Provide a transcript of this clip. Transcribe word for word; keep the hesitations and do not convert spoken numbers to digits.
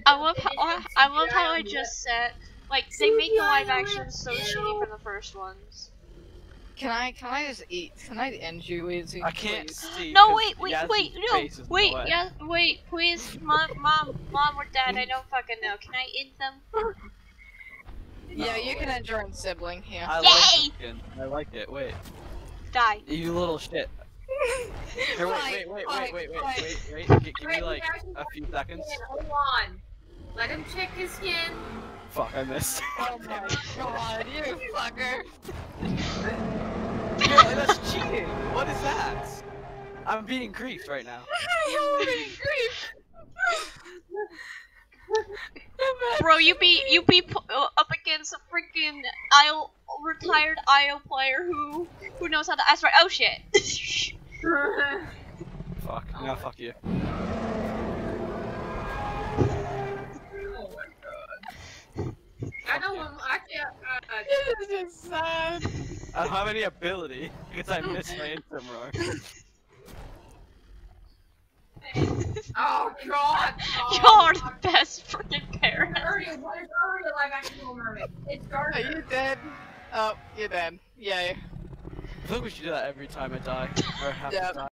I love how I love how I just said like they make the live action so shitty from the first ones. Can I can I just eat? Can I end you, Izzy? I can't please? see. No, wait, wait, Yaz's wait, no, face is in the wait, way. yeah, wait, please, mom, mom, mom or dad, I don't fucking know. Can I eat them? Yeah, No, you wait. can end your own sibling here. I Yay! like the skin. I like it. Wait. Die. You little shit. Here, wait, Fine, wait, wait, fine, wait, wait, fine. wait, wait, wait. G give me Wait, like he actually a few checked his seconds. skin. Hold on. Let him check his skin. Fuck, I missed. Oh my god, you fucker! Yeah, that's cheating. What is that? I'm being griefed right now. You're being grief. Bro, you be you be pu uh, up against a freaking I O retired I O player who who knows how to ask right. Oh shit. Fuck. Now fuck you. I know him. Actually, uh, uh, This is just sad. I don't have any ability because I missed my instant roar. oh god. Oh, You're the best freaking parent. Already, what is already a live action Little Mermaid? It's Are Gardner. you dead? Oh, you're dead. Yay. I feel like we should do that every time I die. Or have Yeah. to die.